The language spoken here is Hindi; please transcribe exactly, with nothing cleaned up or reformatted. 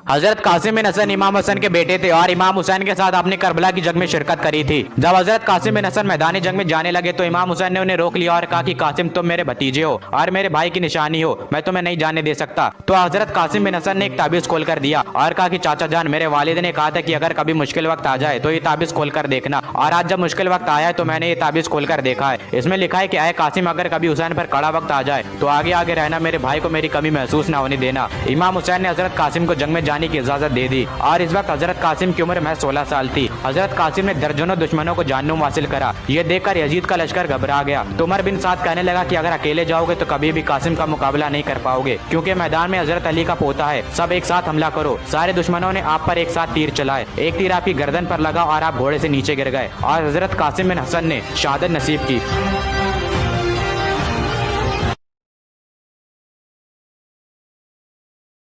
हजरत कासिम बिन हसन इमाम हुसैन के बेटे थे और इमाम हुसैन के साथ अपनी करबला की जंग में शिरकत करी थी। जब हजरत कासिम बिन हसन मैदानी जंग में जाने लगे तो इमाम हुसैन ने उन्हें रोक लिया और कहा कि कासिम तुम मेरे भतीजे हो और मेरे भाई की निशानी हो, मैं तुम्हें नहीं जाने दे सकता। तो हजरत कासिम बिन हसन ने एक ताबीज खोल कर दिया और कहा कि चाचा जान, मेरे वालिद ने कहा था कि अगर कभी मुश्किल वक्त आ जाए तो ये ताबीज खोल कर देखना, और आज जब मुश्किल वक्त आया है तो मैंने ये ताबीज खोल कर देखा है। इसमें लिखा है कि आए कासिम, अगर कभी हुसैन पर कड़ा वक्त आ जाए तो आगे आगे रहना, मेरे भाई को मेरी कमी महसूस न होने देना। इमाम हुसैन ने हजरत कासिम को जंग में जाने की इजाजत दे दी और इस वक्त हजरत कासिम की उम्र महज सोलह साल थी। हजरत कासिम ने दर्जनों दुश्मनों को जानूम हासिल करा। ये देखकर यजीद का लश्कर घबरा गया तो उमर बिन साद कहने लगा कि अगर अकेले जाओगे तो कभी भी कासिम का मुकाबला नहीं कर पाओगे, क्योंकि मैदान में हजरत अली का पोता है। सब एक साथ हमला करो। सारे दुश्मनों ने आप पर एक साथ तीर चलाए। एक तीर आपकी गर्दन पर लगा और आप घोड़े से नीचे गिर गए और हजरत कासिम बिन हसन ने शहादत नसीब की।